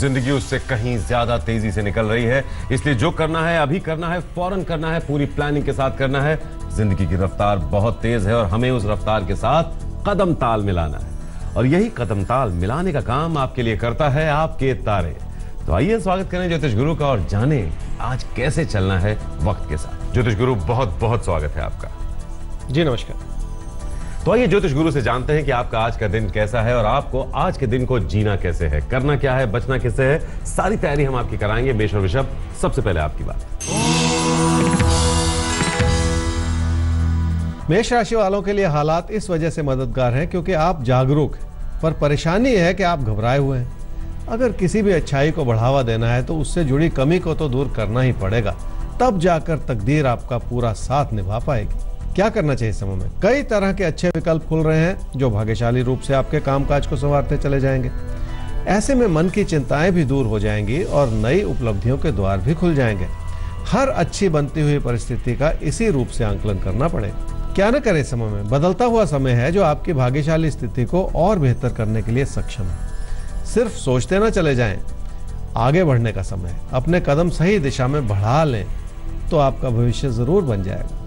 जिंदगी उससे कहीं ज्यादा तेजी से निकल रही है, इसलिए जो करना है अभी करना है, फौरन करना है, पूरी प्लानिंग के साथ करना है। जिंदगी की रफ्तार बहुत तेज है और हमें उस रफ्तार के साथ कदम ताल मिलाना है, और यही कदम ताल मिलाने का काम आपके लिए करता है आपके तारे। तो आइए स्वागत करें ज्योतिष गुरु का और जानें आज कैसे चलना है वक्त के साथ। ज्योतिष गुरु बहुत बहुत स्वागत है आपका। जी नमस्कार। तो आइए ज्योतिष गुरु से जानते हैं कि आपका आज का दिन कैसा है और आपको आज के दिन को जीना कैसे है, करना क्या है, बचना कैसे है। सारी तैयारी हम आपकी कराएंगे। मेष और वृषभ, सबसे पहले आपकी बात। मेष राशि वालों के लिए हालात इस वजह से मददगार हैं क्योंकि आप जागरूक हैं, पर परेशानी है कि आप घबराए हुए हैं। अगर किसी भी अच्छाई को बढ़ावा देना है तो उससे जुड़ी कमी को तो दूर करना ही पड़ेगा, तब जाकर तकदीर आपका पूरा साथ निभा पाएगी। क्या करना चाहिए इस समय में? कई तरह के अच्छे विकल्प खुल रहे हैं जो भाग्यशाली रूप से आपके कामकाज को संवारते चले जाएंगे। ऐसे में मन की चिंताएं भी दूर हो जाएंगी और नई उपलब्धियों के द्वार भी खुल जाएंगे। हर अच्छी बनती हुई परिस्थिति का इसी रूप से आंकलन करना पड़ेगा। क्या न करें समय में? बदलता हुआ समय है जो आपकी भाग्यशाली स्थिति को और बेहतर करने के लिए सक्षम है। सिर्फ सोचते ना चले जाएं, आगे बढ़ने का समय है। अपने कदम सही दिशा में बढ़ा लें तो आपका भविष्य जरूर बन जाएगा।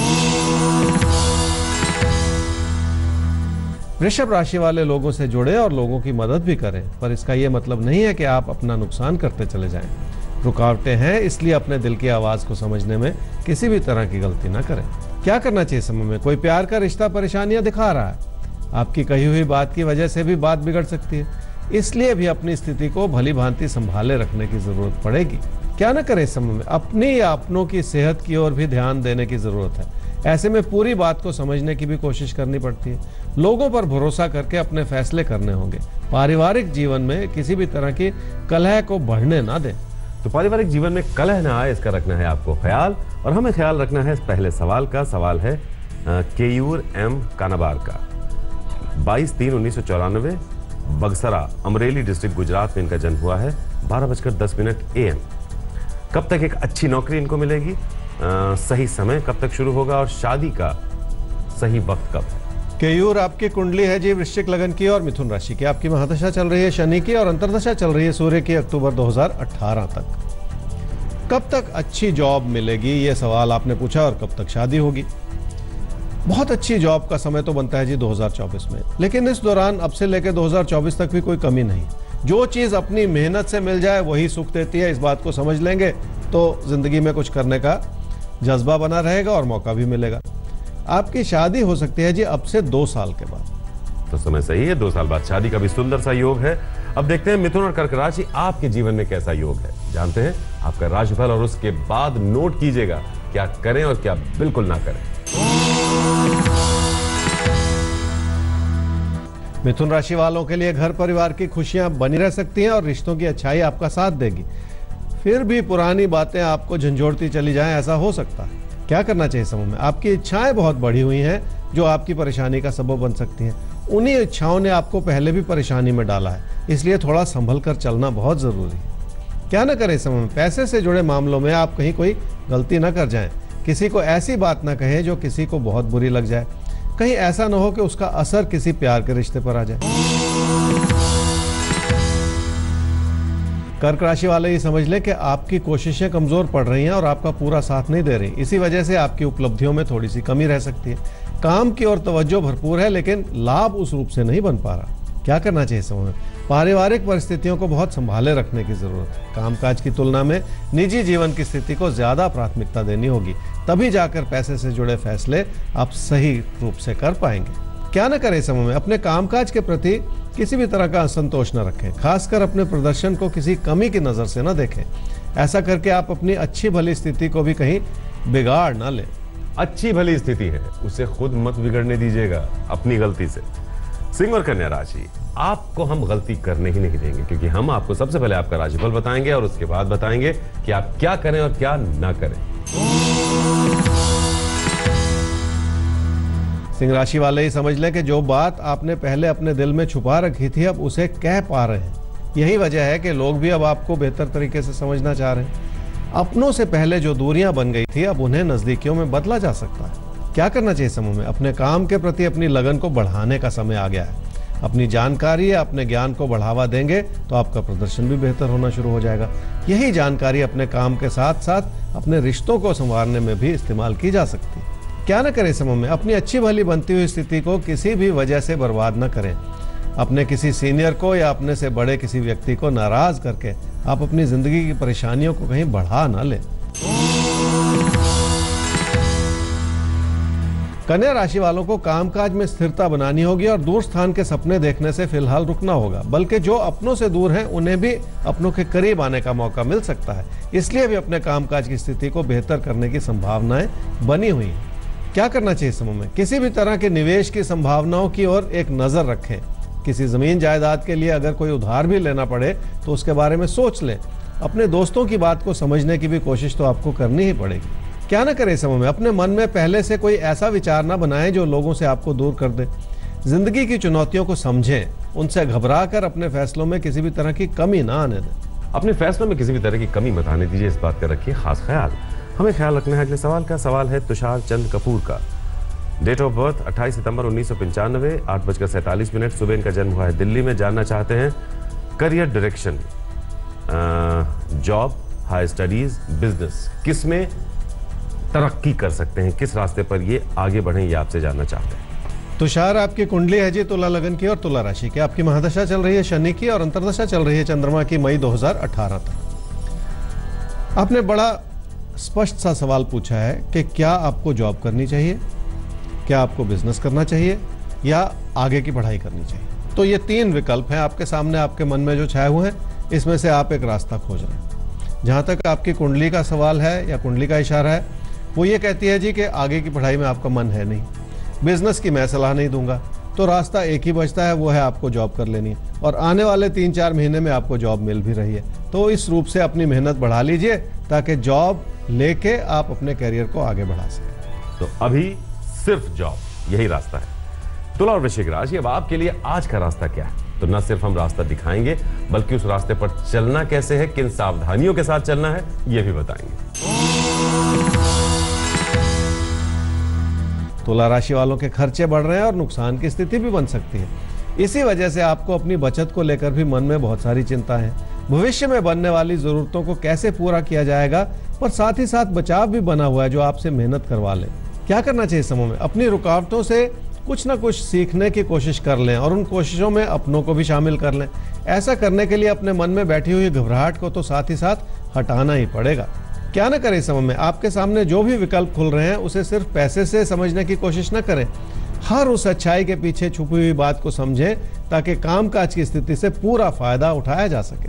वृषभ राशि वाले लोगों से जुड़े और लोगों की मदद भी करें, पर इसका यह मतलब नहीं है कि आप अपना नुकसान करते चले जाएं। रुकावटें हैं, इसलिए अपने दिल की आवाज को समझने में किसी भी तरह की गलती ना करें। क्या करना चाहिए समय में? कोई प्यार का रिश्ता परेशानियां दिखा रहा है, आपकी कही हुई बात की वजह से भी बात बिगड़ सकती है, इसलिए भी अपनी स्थिति को भली भांति संभाले रखने की जरूरत पड़ेगी। क्या न करें इस समय में? अपनी या अपनों की सेहत की ओर भी ध्यान देने की जरूरत है। ऐसे में पूरी बात को समझने की भी कोशिश करनी पड़ती है। लोगों पर भरोसा करके अपने फैसले करने होंगे। पारिवारिक जीवन में किसी भी तरह की कलह को बढ़ने ना दें। तो पारिवारिक जीवन में कलह ना आए, इसका रखना है आपको ख्याल, और हमें ख्याल रखना है पहले सवाल का। सवाल है केयूर एम कानाबार का। 22/3/1994 बगसरा, अमरेली डिस्ट्रिक्ट, गुजरात में इनका जन्म हुआ है। 12:10 AM। कब तक एक अच्छी नौकरी इनको मिलेगी? सही समय कब तक शुरू होगा और शादी का सही वक्त कब है? केयूर, आपकी कुंडली है जी वृश्चिक लगन की और मिथुन राशि की। आपकी महादशा चल रही है शनि की और अंतर्दशा चल रही है सूर्य की अक्टूबर 2018 तक। कब तक अच्छी जॉब मिलेगी ये सवाल आपने पूछा, और कब तक शादी होगी? बहुत अच्छी जॉब का समय तो बनता है जी 2024 में, लेकिन इस दौरान अब से लेकर 2024 तक भी कोई कमी नहीं। जो चीज अपनी मेहनत से मिल जाए वही सुख देती है। इस बात को समझ लेंगे तो जिंदगी में कुछ करने का जज्बा बना रहेगा और मौका भी मिलेगा। आपकी शादी हो सकती है जी अब से 2 साल के बाद। तो समय सही है, 2 साल बाद शादी का भी सुंदर सा योग है। अब देखते हैं मिथुन और कर्क राशि आपके जीवन में कैसा योग है। जानते हैं आपका राशिफल और उसके बाद नोट कीजिएगा क्या करें और क्या बिल्कुल ना करें। मिथुन राशि वालों के लिए घर परिवार की खुशियां बनी रह सकती हैं और रिश्तों की अच्छाई आपका साथ देगी। फिर भी पुरानी बातें आपको झंझोड़ती चली जाएं, ऐसा हो सकता है। क्या करना चाहिए समय में? आपकी इच्छाएं बहुत बढ़ी हुई हैं जो आपकी परेशानी का सबब बन सकती हैं। उन्हीं इच्छाओं ने आपको पहले भी परेशानी में डाला है, इसलिए थोड़ा संभल कर चलना बहुत जरूरी है। क्या न करें समय में? पैसे से जुड़े मामलों में आप कहीं कोई गलती न कर जाएं। किसी को ऐसी बात न कहें जो किसी को बहुत बुरी लग जाए। कहीं ऐसा न हो कि उसका असर किसी प्यार के रिश्ते पर आ जाए। कर्क राशि वाले ये समझ लें कि आपकी कोशिशें कमजोर पड़ रही हैं और आपका पूरा साथ नहीं दे रही। इसी वजह से आपकी उपलब्धियों में थोड़ी सी कमी रह सकती है। काम की ओर तवज्जो भरपूर है, लेकिन लाभ उस रूप से नहीं बन पा रहा। क्या करना चाहिए समय में? पारिवारिक परिस्थितियों को बहुत संभाले रखने की जरूरत है। कामकाज की तुलना में निजी जीवन की स्थिति को ज्यादा प्राथमिकता देनी होगी, तभी जाकर पैसे से जुड़े फैसले आप सही रूप से कर पाएंगे। क्या न करें समय में? अपने कामकाज के प्रति किसी भी तरह का असंतोष न रखें, खासकर अपने प्रदर्शन को किसी कमी की नजर से न देखें। ऐसा करके आप अपनी अच्छी भली स्थिति को भी कहीं बिगाड़ न लें। अच्छी भली स्थिति है, उसे खुद मत बिगड़ने दीजिएगा अपनी गलती से। सिंह और कन्या राशि, आपको हम गलती करने ही नहीं देंगे, क्योंकि हम आपको सबसे पहले आपका राशिफल बताएंगे और उसके बाद बताएंगे कि आप क्या करें और क्या ना करें। सिंह राशि वाले ही समझ लें कि जो बात आपने पहले अपने दिल में छुपा रखी थी अब उसे कह पा रहे हैं। यही वजह है कि लोग भी अब आपको बेहतर तरीके से समझना चाह रहे हैं। अपनों से पहले जो दूरियां बन गई थी अब उन्हें नजदीकियों में बदला जा सकता है। क्या करना चाहिए समूह में? अपने काम के प्रति अपनी लगन को बढ़ाने का समय आ गया है। अपनी जानकारी या अपने ज्ञान को बढ़ावा देंगे तो आपका प्रदर्शन भी बेहतर होना शुरू हो जाएगा। यही जानकारी अपने काम के साथ साथ अपने रिश्तों को संवारने में भी इस्तेमाल की जा सकती है। क्या न करें समय में, अपनी अच्छी भली बनती हुई स्थिति को किसी भी वजह से बर्बाद न करें। अपने किसी सीनियर को या अपने से बड़े किसी व्यक्ति को नाराज करके आप अपनी जिंदगी की परेशानियों को कहीं बढ़ा ना लें। कन्या राशि वालों को कामकाज में स्थिरता बनानी होगी और दूर स्थान के सपने देखने से फिलहाल रुकना होगा, बल्कि जो अपनों से दूर हैं उन्हें भी अपनों के करीब आने का मौका मिल सकता है। इसलिए भी अपने कामकाज की स्थिति को बेहतर करने की संभावनाएं बनी हुई हैं। क्या करना चाहिए समय में? किसी भी तरह के निवेश की संभावनाओं की ओर एक नजर रखें। किसी जमीन जायदाद के लिए अगर कोई उधार भी लेना पड़े तो उसके बारे में सोच लें। अपने दोस्तों की बात को समझने की भी कोशिश तो आपको करनी ही पड़ेगी। क्या ना करें समय में? अपने मन में पहले से कोई ऐसा विचार ना बनाएं जो लोगों से आपको दूर कर दे। जिंदगी की चुनौतियों को समझें, उनसे घबरा कर अपने फैसलों में किसी भी तरह की कमी ना आने दें। अपने फैसलों में किसी भी तरह की कमी मत आने दीजिए, इस बात का रखिए खास ख्याल। हमें ख्याल रखना है। अगले सवाल का सवाल है तुषार चंद कपूर का। डेट ऑफ बर्थ 28 सितंबर 1995, 8:47 सुबह इनका जन्म हुआ है दिल्ली में। जानना चाहते हैं career direction, job, high studies, business, किस में तरक्की कर सकते हैं, किस रास्ते पर ये आगे बढ़ें, ये आपसे जानना चाहते हैं। तुषार, आपकी कुंडली है जी तुला लगन की और तुला राशि की। आपकी महादशा चल रही है शनि की और अंतरदशा चल रही है चंद्रमा की मई 2018 तक। आपने बड़ा स्पष्ट सा सवाल पूछा है कि क्या आपको जॉब करनी चाहिए, क्या आपको बिजनेस करना चाहिए या आगे की पढ़ाई करनी चाहिए। तो ये तीन विकल्प हैं आपके सामने, आपके मन में जो छाए हुए हैं, इसमें से आप एक रास्ता खोज रहे हैं। जहां तक आपकी कुंडली का सवाल है या कुंडली का इशारा है, वो ये कहती है जी कि आगे की पढ़ाई में आपका मन है नहीं, बिजनेस की मैं सलाह नहीं दूंगा, तो रास्ता एक ही बचता है, वो है आपको जॉब कर लेनी है। और आने वाले 3-4 महीने में आपको जॉब मिल भी रही है। तो इस रूप से अपनी मेहनत बढ़ा लीजिए ताकि जॉब लेके आप अपने करियर को आगे बढ़ा सकें। तो अभी सिर्फ जॉब, यही रास्ता है। तुला और वृश्चिक राशि, अब आपके लिए आज का रास्ता क्या है? तो न सिर्फ हम रास्ता दिखाएंगे बल्कि उस रास्ते पर चलना कैसे है, किन सावधानियों के साथ चलना है, यह भी बताएंगे। तुला राशि वालों के खर्चे बढ़ रहे हैं और नुकसान की स्थिति भी बन सकती है। इसी वजह से आपको अपनी बचत को लेकर भी मन में बहुत सारी चिंता है। भविष्य में बनने वाली जरूरतों को कैसे पूरा किया जाएगा, पर साथ ही साथ बचाव भी बना हुआ है जो आपसे मेहनत करवा ले। क्या करना चाहिए समय में? अपनी रुकावटों से कुछ ना कुछ सीखने की कोशिश कर लें और उन कोशिशों में अपनों को भी शामिल कर लें। ऐसा करने के लिए अपने मन में बैठी हुई घबराहट को तो साथ ही साथ हटाना ही पड़ेगा। क्या ना करें समय में? आपके सामने जो भी विकल्प खुल रहे हैं उसे सिर्फ पैसे से समझने की कोशिश न करें। हर उस अच्छाई के पीछे छुपी हुई बात को समझें ताकि कामकाज की स्थिति से पूरा फायदा उठाया जा सके।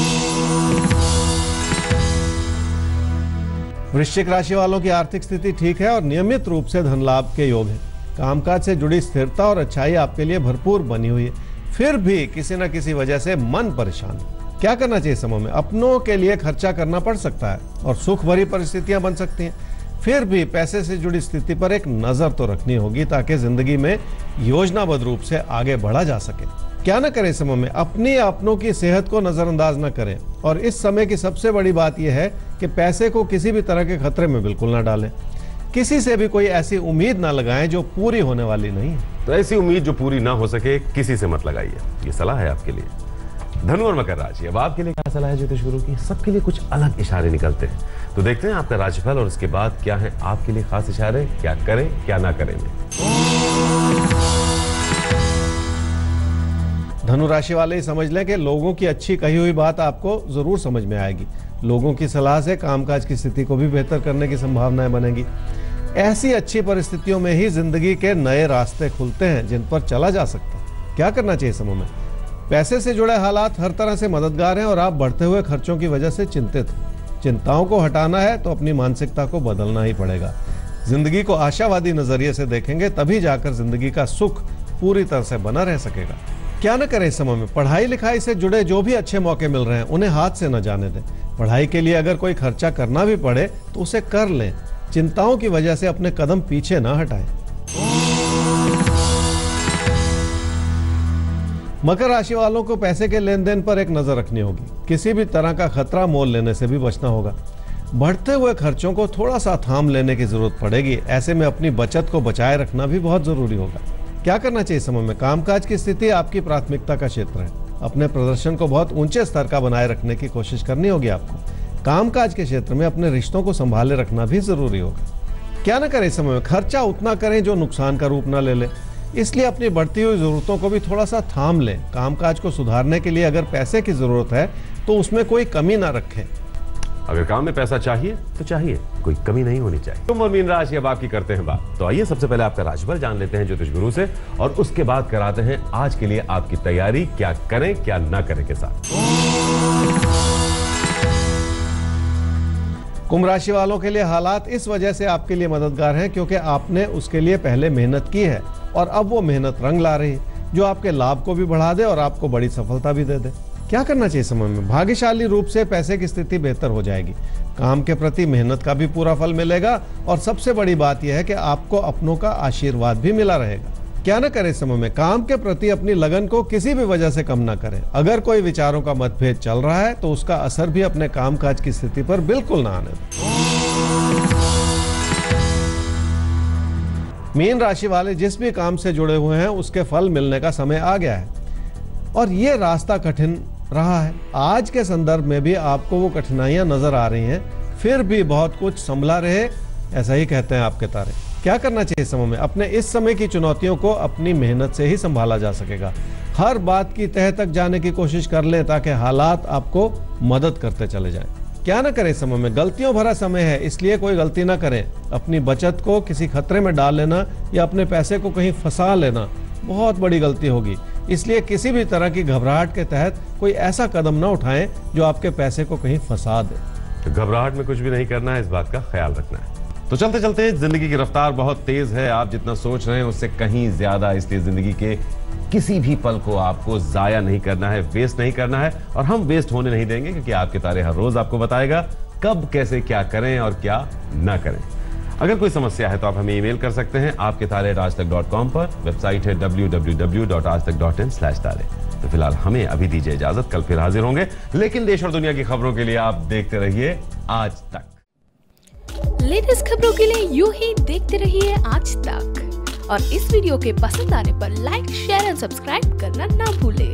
वृश्चिक राशि वालों की आर्थिक स्थिति ठीक है और नियमित रूप से धन लाभ के योग है। कामकाज से जुड़ी स्थिरता और अच्छाई आपके लिए भरपूर बनी हुई है। फिर भी किसी न किसी वजह से मन परेशान है। क्या करना चाहिए समय में? अपनों के लिए खर्चा करना पड़ सकता है और सुख भरी परिस्थितियां बन सकती हैं। फिर भी पैसे से जुड़ी स्थिति पर एक नजर तो रखनी होगी ताकि जिंदगी में योजनाबद्ध रूप से आगे बढ़ा जा सके। क्या न करें समय में? अपनी अपनों की सेहत को नजरअंदाज न करें और इस समय की सबसे बड़ी बात यह है कि पैसे को किसी भी तरह के खतरे में बिल्कुल ना डालें। किसी से भी कोई ऐसी उम्मीद ना लगाएं जो पूरी होने वाली नहीं है। तो ऐसी उम्मीद जो पूरी ना हो सके किसी से मत लगाइए, ये सलाह है आपके लिए। धनु और मकर राशि, अब आपके लिए क्या सलाह है ज्योतिष गुरु की? सबके लिए कुछ अलग इशारे निकलते हैं, तो देखते हैं आपका राशिफल और उसके बाद क्या है आपके लिए खास इशारे, क्या करें क्या ना करें। धनु राशि वाले ही समझ लें कि लोगों की अच्छी कही हुई बात आपको जरूर समझ में आएगी। लोगों की सलाह से कामकाज की स्थिति को भी बेहतर करने की संभावनाएं बनेगी। ऐसी अच्छी परिस्थितियों में ही जिंदगी के नए रास्ते खुलते हैं जिन पर चला जा सकता है। क्या करना चाहिए समय में? पैसे से जुड़े हालात हर तरह से मददगार हैं और आप बढ़ते हुए खर्चों की वजह से चिंतित हैं। चिंताओं को हटाना है तो अपनी मानसिकता को बदलना ही पड़ेगा। जिंदगी को आशावादी नजरिए से देखेंगे तभी जाकर जिंदगी का सुख पूरी तरह से बना रह सकेगा। क्या न करें इस समय में? पढ़ाई लिखाई से जुड़े जो भी अच्छे मौके मिल रहे हैं उन्हें हाथ से न जाने दें। पढ़ाई के लिए अगर कोई खर्चा करना भी पड़े तो उसे कर लें। चिंताओं की वजह से अपने कदम पीछे न हटाएं। मकर राशि वालों को पैसे के लेन देन पर एक नजर रखनी होगी। किसी भी तरह का खतरा मोल लेने से भी बचना होगा। बढ़ते हुए खर्चों को थोड़ा सा थाम लेने की जरूरत पड़ेगी। ऐसे में अपनी बचत को बचाए रखना भी बहुत जरूरी होगा। क्या करना चाहिए इस समय में? कामकाज की स्थिति आपकी प्राथमिकता का क्षेत्र है। अपने प्रदर्शन को बहुत ऊंचे स्तर का बनाए रखने की कोशिश करनी होगी आपको। कामकाज के क्षेत्र में अपने रिश्तों को संभाले रखना भी जरूरी होगा। क्या ना करें इस समय में? खर्चा उतना करें जो नुकसान का रूप ना ले ले। इसलिए अपनी बढ़ती हुई जरूरतों को भी थोड़ा सा थाम लें। कामकाज को सुधारने के लिए अगर पैसे की जरूरत है तो उसमें कोई कमी ना रखें। अगर काम में पैसा चाहिए तो चाहिए, कोई कमी नहीं होनी चाहिए। तुम और मीन राशि अब आपकी करते हैं बात। तो आइए सबसे पहले आपका राशिफल जान लेते हैं ज्योतिष गुरु से, और उसके बाद कराते हैं आज के लिए आपकी तैयारी, क्या करें क्या ना करें के साथ। कुंभ राशि वालों के लिए हालात इस वजह से आपके लिए मददगार हैं क्योंकि आपने उसके लिए पहले मेहनत की है और अब वो मेहनत रंग ला रही है, जो आपके लाभ को भी बढ़ा दे और आपको बड़ी सफलता भी दे दे। क्या करना चाहिए समय में? भाग्यशाली रूप से पैसे की स्थिति बेहतर हो जाएगी। काम के प्रति मेहनत का भी पूरा फल मिलेगा और सबसे बड़ी बात यह है कि आपको अपनों का आशीर्वाद भी मिला रहेगा। क्या न करें समय में? काम के प्रति अपनी लगन को किसी भी वजह से कम ना करें। अगर कोई विचारों का मतभेद चल रहा है तो उसका असर भी अपने कामकाज की स्थिति पर बिल्कुल ना आने दें। मीन राशि वाले जिस भी काम से जुड़े हुए हैं उसके फल मिलने का समय आ गया है और ये रास्ता कठिन रहा है। आज के संदर्भ में भी आपको वो कठिनाइयां नजर आ रही हैं, फिर भी बहुत कुछ संभला रहे, ऐसा ही कहते हैं आपके तारे। क्या करना चाहिए समय में? अपने इस समय की चुनौतियों को अपनी मेहनत से ही संभाला जा सकेगा। हर बात की तह तक जाने की कोशिश कर लें ताकि हालात आपको मदद करते चले जाएं। क्या ना करें समय में? गलतियों भरा समय है, इसलिए कोई गलती ना करें। अपनी बचत को किसी खतरे में डाल लेना या अपने पैसे को कहीं फंसा लेना बहुत बड़ी गलती होगी। इसलिए किसी भी तरह की घबराहट के तहत कोई ऐसा कदम ना उठाएं जो आपके पैसे को कहीं फंसा दे। तो घबराहट में कुछ भी नहीं करना है, इस बात का ख्याल रखना है। तो चलते चलते जिंदगी की रफ्तार बहुत तेज है, आप जितना सोच रहे हैं उससे कहीं ज्यादा। इसलिए जिंदगी के किसी भी पल को आपको जाया नहीं करना है, वेस्ट नहीं करना है, और हम वेस्ट होने नहीं देंगे क्योंकि आपके तारे हर रोज आपको बताएगा कब कैसे क्या करें और क्या ना करें। अगर कोई समस्या है तो आप हमें ईमेल कर सकते हैं आपकेतारे@aajtak.com पर। वेबसाइट है www.aajtak.in/तारे। तो फिलहाल हमें अभी दीजिए इजाजत, कल फिर हाजिर होंगे, लेकिन देश और दुनिया की खबरों के लिए आप देखते रहिए आज तक। लेटेस्ट खबरों के लिए यूं ही देखते रहिए आज तक, और इस वीडियो के पसंद आने पर लाइक, शेयर एंड सब्सक्राइब करना ना भूलें।